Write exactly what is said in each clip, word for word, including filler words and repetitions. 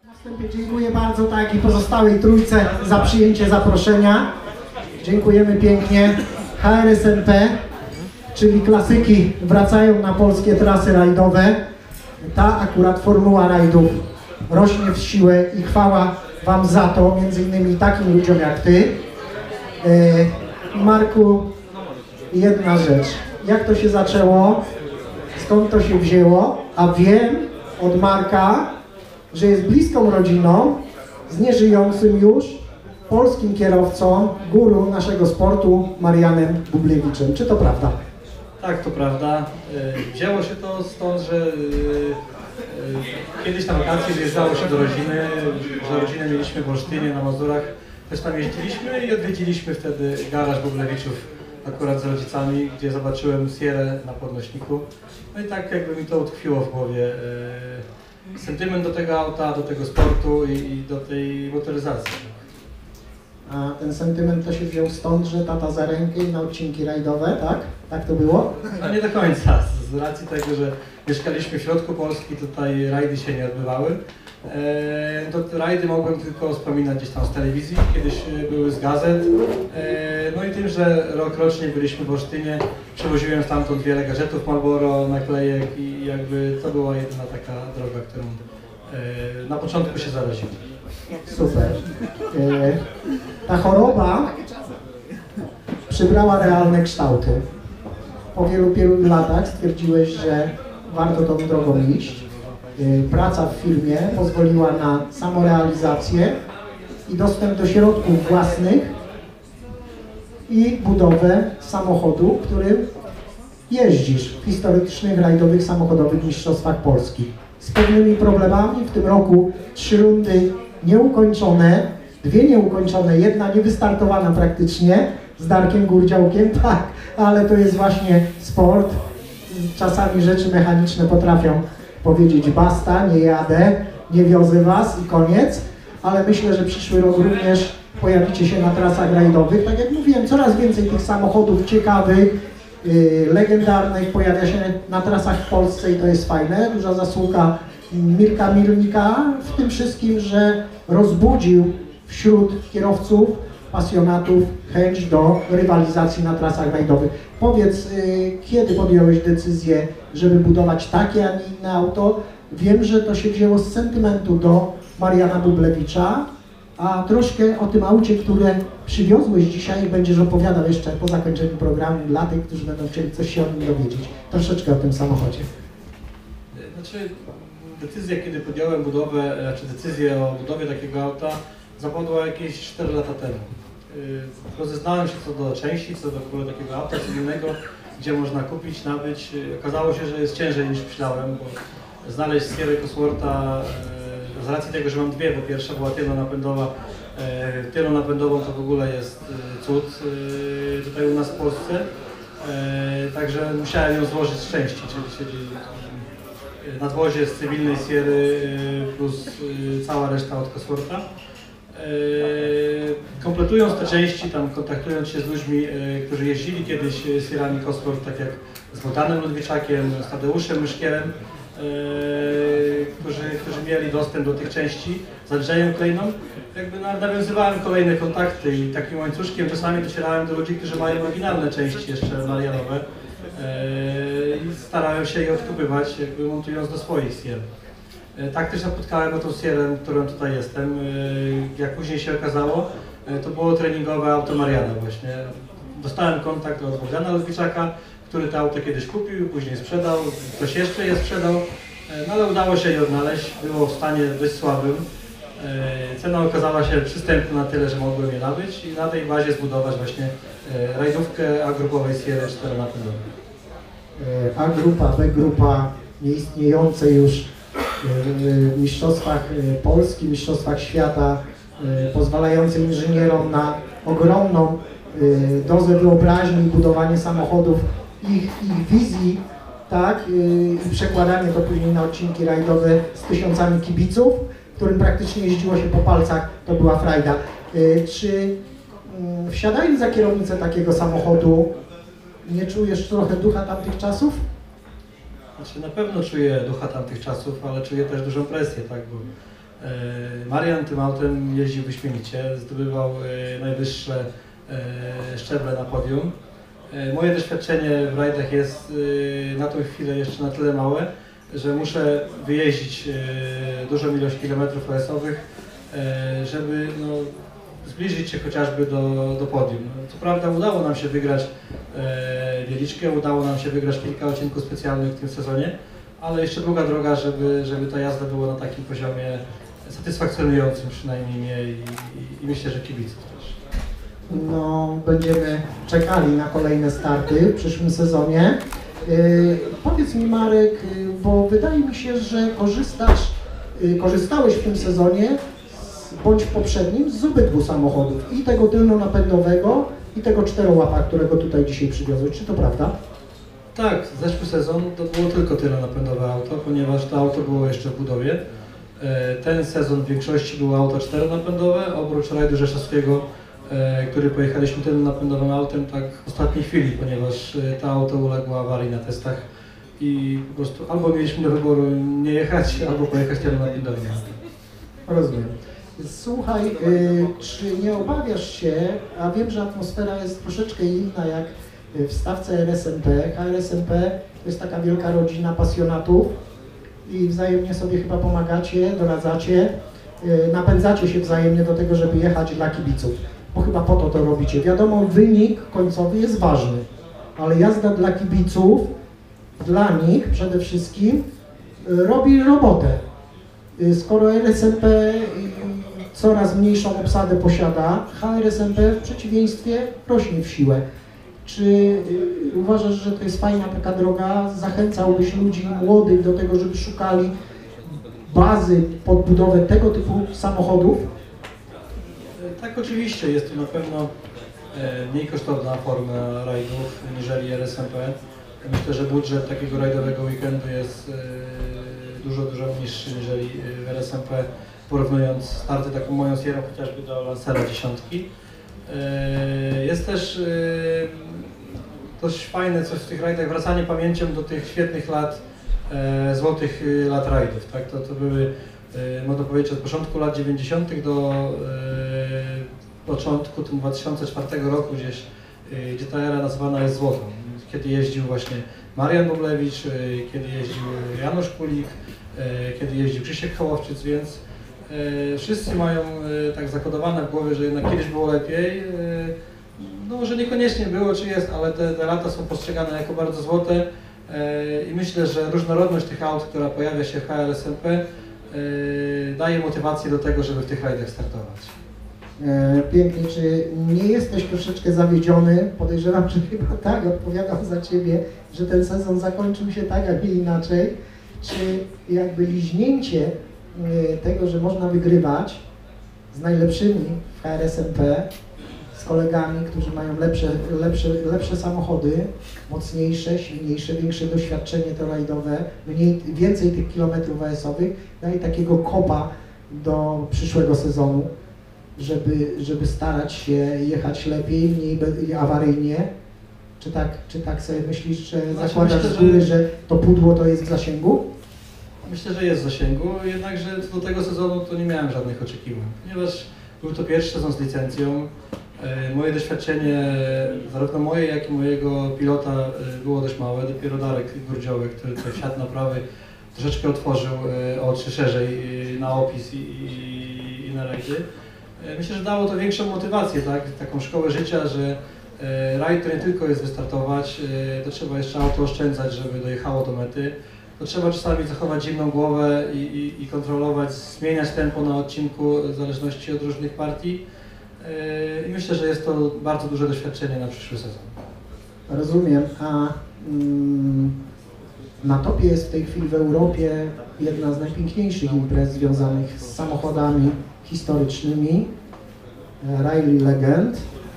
Na wstępie dziękuję bardzo, tak jak i pozostałej trójce, za przyjęcie zaproszenia. Dziękujemy pięknie. H R S N P, czyli klasyki, wracają na polskie trasy rajdowe. Ta akurat formuła rajdów rośnie w siłę i chwała Wam za to, między innymi takim ludziom jak Ty. Marku, jedna rzecz. Jak to się zaczęło? Skąd to się wzięło? A wiem od Marka, że jest bliską rodziną z nieżyjącym już polskim kierowcą, guru naszego sportu, Marianem Bublewiczem. Czy to prawda? Tak, to prawda. Wzięło się to stąd, że kiedyś na wakacje wyjeżdżało się do rodziny, że rodzinę mieliśmy w Olsztynie, na Mazurach. Też tam jeździliśmy i odwiedziliśmy wtedy garaż Bublewiczów akurat z rodzicami, gdzie zobaczyłem Sierę na podnośniku. No i tak jakby mi to utkwiło w głowie. Sentyment do tego auta, do tego sportu i, i do tej motoryzacji. A ten sentyment to się wziął stąd, że tata za rękę i na odcinki rajdowe, tak? Tak to było? No nie do końca, z racji tego, że mieszkaliśmy w środku Polski, tutaj rajdy się nie odbywały. E, to rajdy mogłem tylko wspominać gdzieś tam z telewizji, kiedyś były z gazet. E, no i tym, że rok rocznie byliśmy w Olsztynie, przewoziłem stamtąd wiele gadżetów Marlboro, naklejek i jakby to była jedyna taka droga, którą e, na początku się zaraziłem. Super. E, ta choroba przybrała realne kształty. Po wielu, wielu latach stwierdziłeś, że warto tą drogą iść. E, praca w firmie pozwoliła na samorealizację i dostęp do środków własnych i budowę samochodu, którym jeździsz w historycznych, rajdowych, samochodowych mistrzostwach Polski. Z pewnymi problemami, w tym roku trzy rundy nieukończone, dwie nieukończone, jedna niewystartowana praktycznie z Darkiem Górdziałkiem, tak, ale to jest właśnie sport. Czasami rzeczy mechaniczne potrafią powiedzieć basta, nie jadę, nie wiozę Was i koniec, ale myślę, że przyszły rok również pojawicie się na trasach rajdowych. Tak jak mówiłem, coraz więcej tych samochodów ciekawych, yy, legendarnych pojawia się na trasach w Polsce i to jest fajne. Duża zasługa Mirka Milnika w tym wszystkim, że rozbudził wśród kierowców, pasjonatów chęć do rywalizacji na trasach rajdowych. Powiedz, yy, kiedy podjąłeś decyzję, żeby budować takie, a nie inne auto? Wiem, że to się wzięło z sentymentu do Mariana Bublewicza, a troszkę o tym aucie, które przywiozłeś dzisiaj, będziesz opowiadał jeszcze po zakończeniu programu dla tych, którzy będą chcieli coś się o nim dowiedzieć. Troszeczkę o tym samochodzie. Znaczy, decyzja, kiedy podjąłem budowę, znaczy decyzję o budowie takiego auta, zapadła jakieś cztery lata temu. Rozeznałem się co do części, co do w ogóle takiego auta cywilnego, gdzie można kupić, nabyć. Okazało się, że jest ciężej niż myślałem, bo znaleźć Sierra Coswortha, z racji tego, że mam dwie, bo pierwsza była tylno-napędowa, tylno-napędową to w ogóle jest cud tutaj u nas w Polsce, także musiałem ją złożyć z części, czyli, czyli nadwozie z cywilnej Sierry plus cała reszta od Coswortha. Kompletując te części, tam kontaktując się z ludźmi, którzy jeździli kiedyś Sierrami Cosworth, tak jak z Bogdanem Ludwiczakiem, z Tadeuszem Myszkielem, którzy, którzy mieli dostęp do tych części, z Andrzejem Klejną, jakby nawiązywałem kolejne kontakty i takim łańcuszkiem czasami docierałem do ludzi, którzy mają oryginalne części jeszcze marianowe i starałem się je odkupywać, jakby montując do swoich Sierr. Tak też napotkałem na tą Sierrę, którą tutaj jestem. Jak później się okazało, to było treningowe auto Mariana właśnie. Dostałem kontakt od Bogdana Ludwiczaka, który to auto kiedyś kupił, później sprzedał, ktoś jeszcze je sprzedał, no ale udało się je odnaleźć, było w stanie dość słabym. Cena okazała się przystępna na tyle, że mogłem je nabyć i na tej bazie zbudować właśnie rajdówkę A-grupowej Sierry czteronapędowej. A-grupa, B-grupa, nieistniejące już w mistrzostwach Polski, mistrzostwach świata, pozwalające inżynierom na ogromną dozę wyobraźni, budowanie samochodów, ich, ich wizji, tak, i przekładanie to później na odcinki rajdowe z tysiącami kibiców, którym praktycznie jeździło się po palcach, to była frajda. Czy wsiadając za kierownicę takiego samochodu, nie czujesz trochę ducha tamtych czasów? Znaczy, na pewno czuję ducha tamtych czasów, ale czuję też dużą presję, tak, bo Marian tym autem jeździł wyśmienicie, zdobywał najwyższe szczeble na podium. Moje doświadczenie w rajdach jest na tą chwilę jeszcze na tyle małe, że muszę wyjeździć dużą ilość kilometrów O S-owych, żeby no, zbliżyć się chociażby do, do podium. Co prawda udało nam się wygrać Wieliczkę, udało nam się wygrać kilka odcinków specjalnych w tym sezonie, ale jeszcze długa droga, żeby, żeby ta jazda była na takim poziomie satysfakcjonującym przynajmniej mnie i, i, i myślę, że kibiców też. No, będziemy czekali na kolejne starty w przyszłym sezonie. Yy, powiedz mi, Marek, yy, bo wydaje mi się, że korzystasz, yy, korzystałeś w tym sezonie z, bądź w poprzednim z obydwu samochodów, i tego tylno-napędowego, i tego czterołapa, którego tutaj dzisiaj przywiozłeś. Czy to prawda? Tak, zeszły sezon to było tylko tylno-napędowe auto, ponieważ to auto było jeszcze w budowie. Ten sezon w większości było auto czteronapędowe, oprócz rajdu rzeszowskiego, który pojechaliśmy tylno-napędowym autem tak w ostatniej chwili, ponieważ to auto uległo awarii na testach i po prostu albo mieliśmy do wyboru nie jechać, albo pojechać tylno-napędowym autem. Rozumiem. Słuchaj, yy, czy nie obawiasz się, a wiem, że atmosfera jest troszeczkę inna jak w stawce R S M P. H R S M P to jest taka wielka rodzina pasjonatów i wzajemnie sobie chyba pomagacie, doradzacie, yy, napędzacie się wzajemnie do tego, żeby jechać dla kibiców, bo chyba po to to robicie. Wiadomo, wynik końcowy jest ważny, ale jazda dla kibiców, dla nich przede wszystkim yy, robi robotę. Skoro R S M P coraz mniejszą obsadę posiada, H R S M P w przeciwieństwie rośnie w siłę. Czy uważasz, że to jest fajna taka droga? Zachęcałbyś ludzi młodych do tego, żeby szukali bazy pod budowę tego typu samochodów? Tak, oczywiście. Jest to na pewno mniej kosztowna forma rajdów niżeli R S M P. Myślę, że budżet takiego rajdowego weekendu jest dużo, dużo niższy niżeli w R S M P, porównując starty taką moją sierą chociażby do Lancera dziesiątki. Jest też dość fajne coś w tych rajdach, wracanie pamięcią do tych świetnych lat, złotych lat rajdów. Tak? To, to były, można powiedzieć, od początku lat dziewięćdziesiątych do początku dwa tysiące czwartego roku gdzieś, gdzie ta era nazywana jest złotą. Kiedy jeździł właśnie Marian Bublewicz, kiedy jeździł Janusz Kulik, kiedy jeździł Krzysiek Hołowczyc, więc wszyscy mają tak zakodowane w głowie, że jednak kiedyś było lepiej. No może niekoniecznie było czy jest, ale te, te lata są postrzegane jako bardzo złote i myślę, że różnorodność tych aut, która pojawia się w H R S M P, daje motywację do tego, żeby w tych rajdach startować. Pięknie. Czy nie jesteś troszeczkę zawiedziony? Podejrzewam, że chyba tak, odpowiadam za Ciebie, że ten sezon zakończył się tak, a nie inaczej. Czy jakby liźnięcie tego, że można wygrywać z najlepszymi w H R S M P, z kolegami, którzy mają lepsze, lepsze, lepsze samochody, mocniejsze, silniejsze, większe doświadczenie to rajdowe, mniej, więcej tych kilometrów A S-owych, daje takiego kopa do przyszłego sezonu, żeby, żeby starać się jechać lepiej, mniej awaryjnie? Czy tak, czy tak sobie myślisz, że znaczy, zakładasz myślę, z góry, że... że to pudło to jest w zasięgu? Myślę, że jest w zasięgu, jednakże do tego sezonu to nie miałem żadnych oczekiwań, ponieważ był to pierwszy sezon z licencją. Moje doświadczenie, zarówno moje, jak i mojego pilota było dość małe. Dopiero Darek Grudziołek, który tutaj wsiadł na prawy, troszeczkę otworzył oczy szerzej na opis i, i, i na rajdy. Myślę, że dało to większą motywację, tak? Taką szkołę życia, że rajd to nie tylko jest wystartować, to trzeba jeszcze auto oszczędzać, żeby dojechało do mety. To trzeba czasami zachować zimną głowę i, i, i kontrolować, zmieniać tempo na odcinku w zależności od różnych partii. I myślę, że jest to bardzo duże doświadczenie na przyszły sezon. Rozumiem. A mm, na topie jest w tej chwili w Europie jedna z najpiękniejszych imprez związanych z samochodami historycznymi, Rally Legend.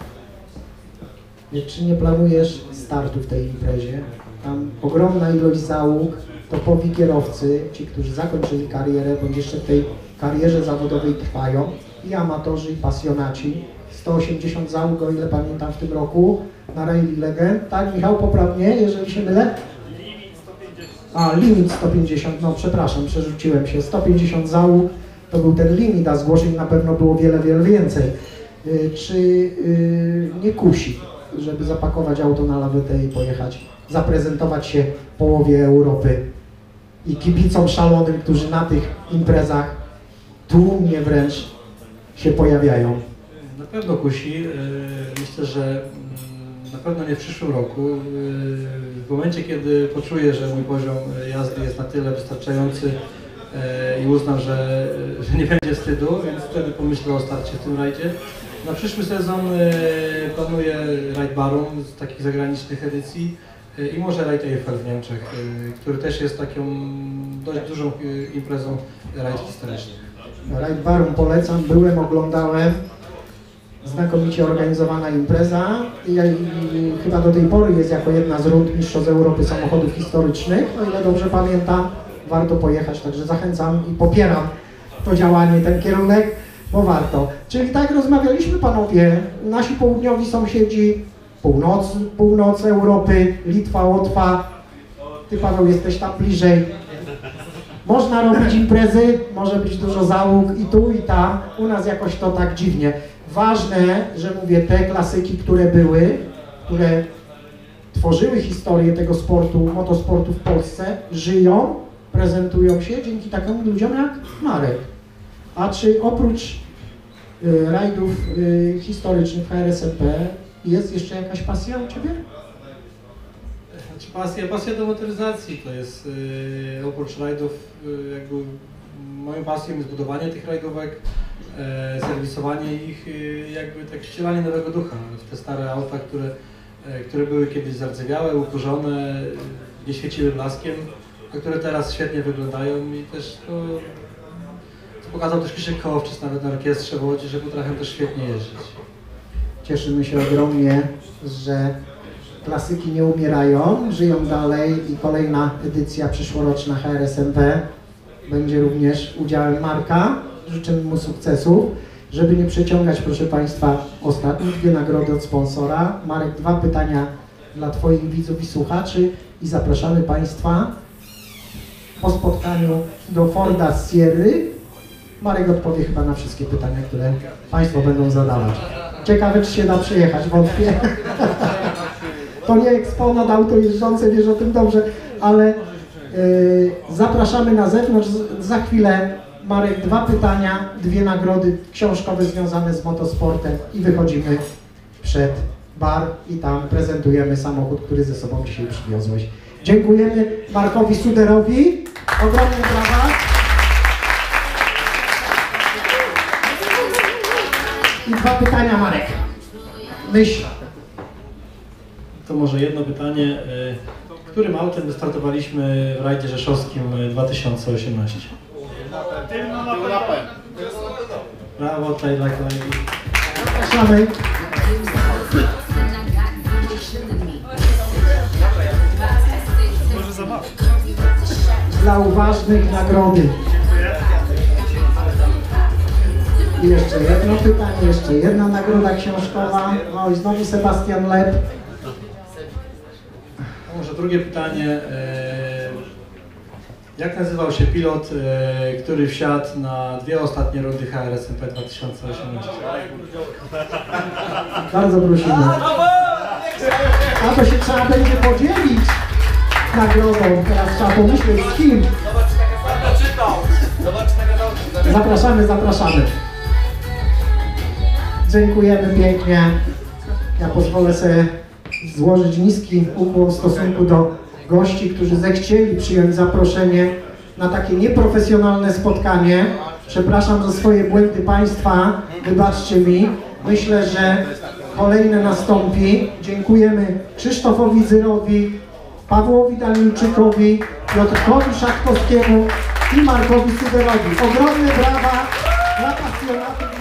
Czy nie planujesz startu w tej imprezie? Tam ogromna ilość załóg, topowi kierowcy, ci, którzy zakończyli karierę, bądź jeszcze w tej karierze zawodowej trwają, i amatorzy, i pasjonaci. sto osiemdziesiąt załóg, o ile pamiętam, w tym roku na Rally Legend. Tak, Michał, poprawnie, jeżeli się mylę? A, limit sto pięćdziesiąt, no przepraszam, przerzuciłem się. sto pięćdziesiąt załóg to był ten limit, a zgłoszeń na pewno było wiele, wiele więcej. Y, Czy y, nie kusi, żeby zapakować auto na lawetę i pojechać, zaprezentować się połowie Europy i kibicom szalonym, którzy na tych imprezach tłumnie wręcz się pojawiają? Na pewno kusi. Myślę, że na pewno nie w przyszłym roku. W momencie, kiedy poczuję, że mój poziom jazdy jest na tyle wystarczający i uznam, że, że nie będzie wstydu, więc wtedy pomyślę o starcie w tym rajdzie. Na przyszły sezon planuję rajd Barum z takich zagranicznych edycji i może rajd Eiffel w Niemczech, który też jest taką dość dużą imprezą rajd historycznych. Rajd Barum polecam, byłem, oglądałem. Znakomicie organizowana impreza i, i chyba do tej pory jest jako jedna z rund Mistrzostw Europy samochodów historycznych. O ile dobrze pamiętam, warto pojechać, także zachęcam i popieram to działanie, ten kierunek, bo warto. Czyli tak rozmawialiśmy, panowie, nasi południowi sąsiedzi, północ, północ Europy, Litwa, Łotwa. Ty, Paweł, jesteś tam bliżej. Można robić imprezy, może być dużo załóg i tu, i tam. U nas jakoś to tak dziwnie. Ważne, że mówię, te klasyki, które były, które tworzyły historię tego sportu, motosportu w Polsce, żyją, prezentują się dzięki takim ludziom jak Marek. A czy oprócz y, rajdów y, historycznych H R S M P jest jeszcze jakaś pasja u Ciebie? Znaczy pasja, pasja do motoryzacji to jest yy, oprócz rajdów, yy, jakby moją pasją jest budowanie tych rajdówek, e, serwisowanie ich, yy, jakby tak wcielanie nowego ducha w te stare auta, które, e, które były kiedyś zardzewiałe, ukurzone, nie świeciły blaskiem, a które teraz świetnie wyglądają i też to, to pokazał też Krzysiek Kołowczyc nawet na orkiestrze w Łodzi, że potrafią też świetnie jeździć. Cieszymy się ogromnie, że klasyki nie umierają, żyją dalej i kolejna edycja przyszłoroczna H R S M P będzie również udziałem Marka. Życzymy mu sukcesów. Żeby nie przeciągać, proszę Państwa, ostatnie dwie nagrody od sponsora. Marek, dwa pytania dla Twoich widzów i słuchaczy i zapraszamy Państwa po spotkaniu do Forda Sierry. Marek odpowie chyba na wszystkie pytania, które Państwo będą zadawać. Ciekawe, czy się da przyjechać, wątpię. To nie eksponat, auto jeżdżące, wiesz o tym dobrze, ale yy, zapraszamy na zewnątrz. Za chwilę, Marek, dwa pytania, dwie nagrody książkowe związane z motosportem i wychodzimy przed bar i tam prezentujemy samochód, który ze sobą dzisiaj przywiozłeś. Dziękujemy Markowi Suderowi. Ogromne brawa. I dwa pytania, Marek. Myśl. To może jedno pytanie. Którym autem wystartowaliśmy w rajdzie rzeszowskim dwa tysiące osiemnaście? Brawo, tutaj dla kolegi. Zapraszamy. Dla uważnych nagrody. I jeszcze jedno pytanie, jeszcze jedna nagroda książkowa. No i znowu Sebastian Lep. Może drugie pytanie. Jak nazywał się pilot, który wsiadł na dwie ostatnie rundy H R S M P dwa tysiące osiemnaście? Bardzo prosimy. A to się trzeba będzie podzielić nagrodą. Teraz trzeba pomyśleć z kim. Zapraszamy, zapraszamy. Dziękujemy pięknie. Ja pozwolę sobie złożyć niski ukłon w stosunku do gości, którzy zechcieli przyjąć zaproszenie na takie nieprofesjonalne spotkanie. Przepraszam za swoje błędy Państwa, wybaczcie mi. Myślę, że kolejne nastąpi. Dziękujemy Krzysztofowi Zyrowi, Pawłowi Danielczykowi, Piotrkowi Szatkowskiemu i Markowi Suderowi. Ogromne brawa dla pasjonatów.